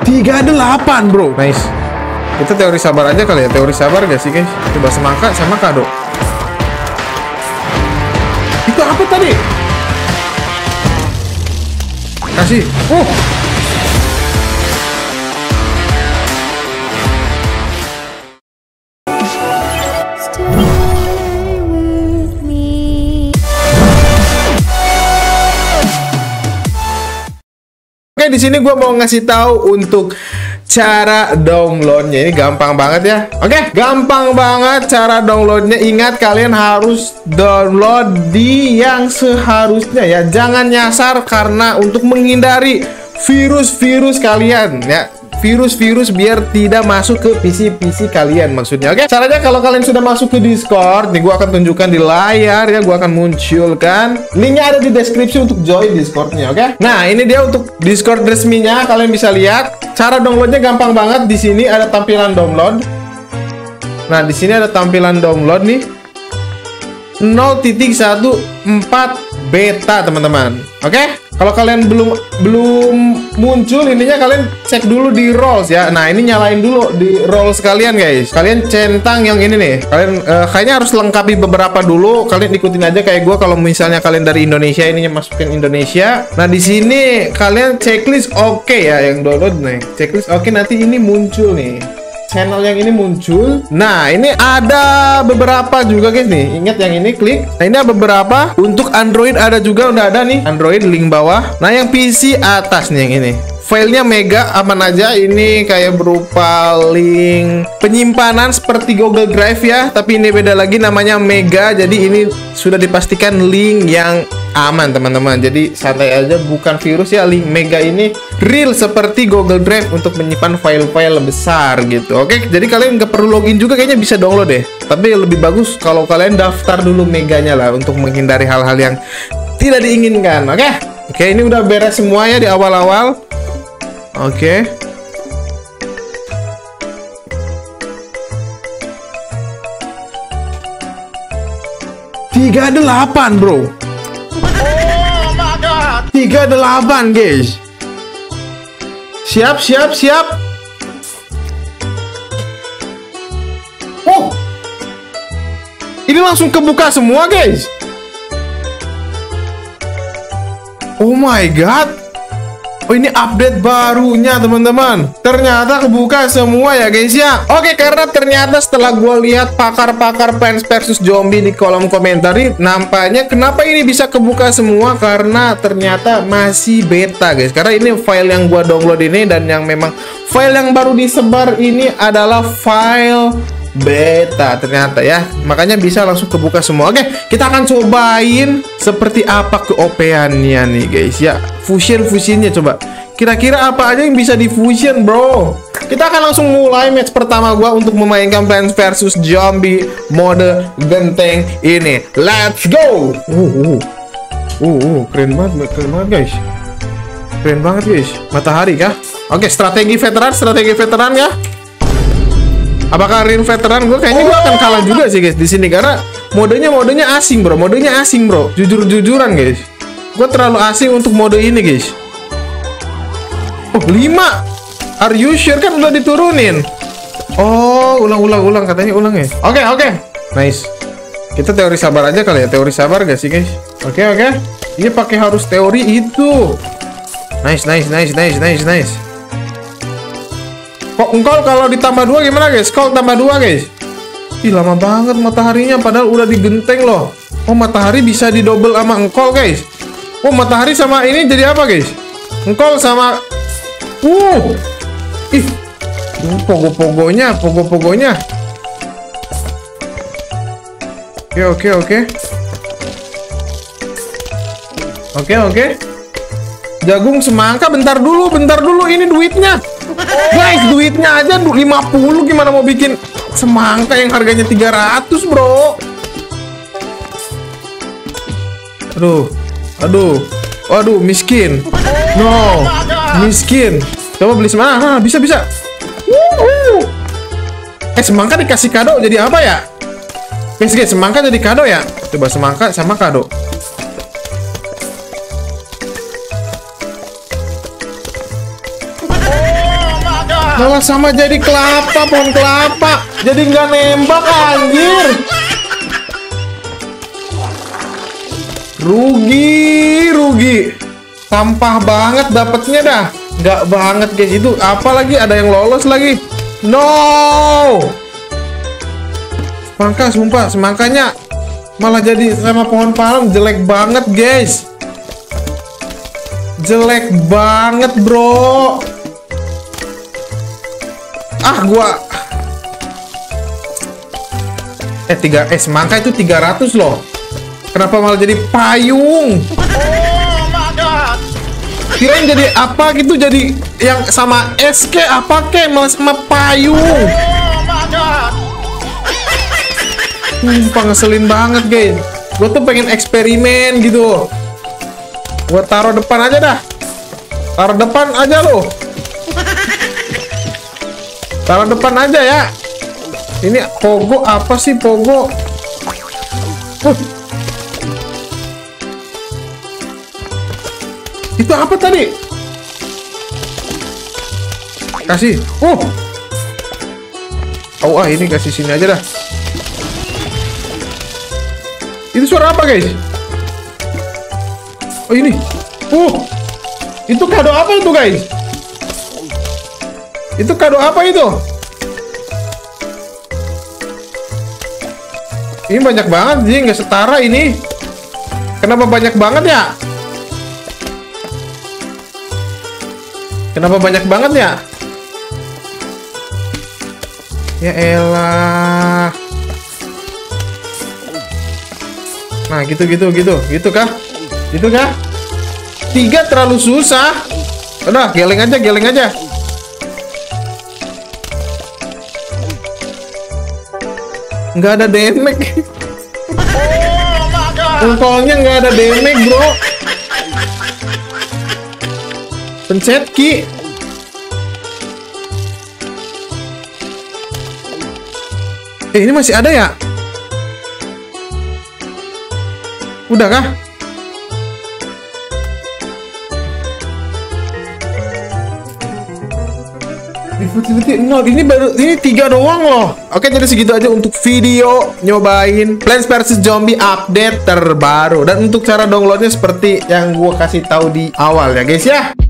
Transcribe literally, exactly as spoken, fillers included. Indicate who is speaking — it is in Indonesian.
Speaker 1: tiga delapan bro. Nice. Kita teori sabar aja kali ya. Teori sabar gak sih guys? Coba semangka sama kado. Itu apa tadi? Kasih. Uh. Oke, di sini gue mau ngasih tahu untuk cara downloadnya. Ini gampang banget ya. Oke, gampang banget cara downloadnya. Ingat, kalian harus download di yang seharusnya ya. Jangan nyasar karena untuk menghindari virus-virus kalian ya. Virus-virus biar tidak masuk ke P C-P C kalian maksudnya. Oke, caranya kalau kalian sudah masuk ke Discord, nih gua akan tunjukkan di layar ya, gua akan munculkan. Linknya ada di deskripsi untuk join Discordnya, oke? Nah, ini dia untuk Discord resminya, kalian bisa lihat. Cara downloadnya gampang banget. Di sini ada tampilan download. Nah, di sini ada tampilan download nih. nol titik satu empat beta, teman-teman. Oke? Kalau kalian belum belum muncul ininya, kalian cek dulu di roles ya. Nah, ini nyalain dulu di roles kalian guys. Kalian centang yang ini nih. Kalian uh, kayaknya harus lengkapi beberapa dulu. Kalian ikutin aja kayak gue. Kalau misalnya kalian dari Indonesia, ininya masukin Indonesia. Nah, di sini kalian checklist oke okay ya, yang download nih. Checklist oke okay, nanti ini muncul nih. Channel yang ini muncul. Nah, ini ada beberapa juga guys nih. Ingat yang ini, klik. Nah, ini ada beberapa. Untuk Android ada juga, udah ada nih. Android link bawah. Nah, yang P C atas nih yang ini. Filenya mega, aman aja. Ini kayak berupa link penyimpanan seperti Google Drive ya. Tapi ini beda lagi, namanya mega. Jadi ini sudah dipastikan link yang aman teman-teman. Jadi santai aja, bukan virus ya. Link mega ini real seperti Google Drive untuk menyimpan file-file besar gitu. Oke, jadi kalian nggak perlu login juga, kayaknya bisa download deh. Tapi lebih bagus kalau kalian daftar dulu meganya lah, untuk menghindari hal-hal yang tidak diinginkan. Oke, oke ini udah beres semua ya di awal-awal. Oke. tiga delapan bro. tiga delapan guys. Siap, siap, siap. Oh, ini langsung kebuka semua guys. Oh my god. Oh, ini update barunya teman-teman. Ternyata kebuka semua ya guys ya. Oke, karena ternyata setelah gue lihat pakar-pakar Plants versus. Zombie di kolom komentar, nampaknya kenapa ini bisa kebuka semua, karena ternyata masih beta guys. Karena ini file yang gue download ini, dan yang memang file yang baru disebar ini adalah file beta ternyata ya. Makanya bisa langsung kebuka semua. Oke, kita akan cobain seperti apa keopeannya nih guys ya. Fusion-fusionnya coba. Kira-kira apa aja yang bisa di fusion bro. Kita akan langsung mulai match pertama gua untuk memainkan Plants versus. Zombie mode genteng ini. Let's go. Uh, uh. Uh, uh, keren banget, keren banget guys. Keren banget guys. Matahari kah? Oke, strategi veteran, strategi veteran ya. Apakah real veteran? Gue kayaknya gue akan kalah juga sih guys di sini, karena modenya modenya asing bro, modenya asing bro. Jujur-jujuran guys, gue terlalu asing untuk mode ini guys. Oh, lima. Are you sure? Kan udah diturunin. Oh, ulang-ulang-ulang katanya ulang ya. Oke, okay, oke. Okay. Nice. Kita teori sabar aja kali ya. Teori sabar gak sih guys? Oke, okay, oke. Okay. Ini pakai harus teori itu. Nice, nice, nice, nice, nice, nice. Kok engkol kalau ditambah dua gimana guys? Kok tambah dua guys? Ih, lama banget mataharinya, padahal udah digenteng loh. Oh, matahari bisa didouble sama engkol guys. Oh, matahari sama ini jadi apa guys? Engkol sama Uh Ih, uh, pogo-pogonya, pogo-pogonya. Oke, oke, oke. Oke, oke. Jagung semangka, bentar dulu, bentar dulu, ini duitnya. Guys, duitnya aja lima puluh, gimana mau bikin semangka yang harganya tiga ratus, bro? Aduh. Aduh. Waduh, miskin. No, miskin. Coba beli semangka. Ah, bisa, bisa. Wuhu. Eh, semangka dikasih kado jadi apa ya? Guys, guys, semangka jadi kado ya? Coba semangka sama kado. Malah sama jadi kelapa, pohon kelapa. Jadi nggak nembak, anjir. Rugi, rugi. Sampah banget dapetnya dah. Nggak banget guys. Itu apa lagi? Ada yang lolos lagi. No. Semangka, sumpah. Semangkanya malah jadi sama pohon palem. Jelek banget guys. Jelek banget bro. Ah gua Eh tiga Eh semangka itu tiga ratus loh. Kenapa malah jadi payung? Oh my god. Kirain jadi apa gitu. Jadi yang sama es ke apa ke, malah sama payung. Oh my god. Sumpah ngeselin banget guys. Gue tuh pengen eksperimen gitu. Gue taruh depan aja dah. Taruh depan aja loh. Taruh depan aja ya. Ini pogo apa sih pogo? Uh. Itu apa tadi? Kasih. Uh. Oh, ah ini kasih sini aja dah. Itu suara apa guys? Oh ini. Uh. Itu kado apa itu guys? Itu kado apa itu? Ini banyak banget sih, nggak setara ini. Kenapa banyak banget ya? Kenapa banyak banget ya? Ya elah. Nah gitu gitu gitu gitu kah? Gitu kah? Tiga terlalu susah. Udah geleng aja geleng aja. Nggak ada damage. Engkolnya nggak ada damage bro. Pencet Ki. Eh ini masih ada ya? Udah kah? nol. Ini baru ini tiga doang loh. Oke, jadi segitu aja untuk video nyobain Plants versus. Zombie update terbaru. Dan untuk cara downloadnya seperti yang gue kasih tahu di awal ya guys ya.